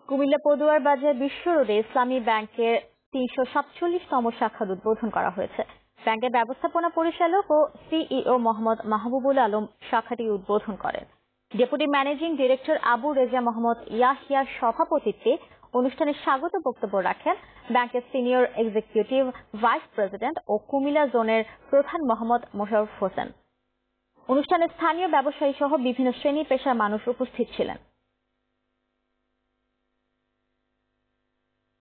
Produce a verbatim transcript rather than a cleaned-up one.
কুমিল্লা পদুয়ার বাজার বিশ্ব রোডে ইসলামী ব্যাংকের তিনশো সাতচল্লিশতম শাখার উদ্বোধন করা হয়েছে। ব্যাংকের ব্যবস্থাপনা পরিচালক ও সিইও মোহাম্মদ মাহবুবুল আলম শাখাটি উদ্বোধন করেন। Deputy managing director Abu Reza Mohammad ইয়াহিয়ার সভাপতিত্বে অনুষ্ঠানে স্বাগত বক্তব্য রাখেন ব্যাংকের সিনিয়র এক্সিকিউটিভ ভাইস প্রেসিডেন্ট ও কুমিল্লা জোনের প্রধান মোহাম্মদ মোশাররফ হোসেন। অনুষ্ঠানে স্থানীয় ব্যবসায়ী সহ বিভিন্ন শ্রেণী পেশার মানুষ উপস্থিত ছিলেন।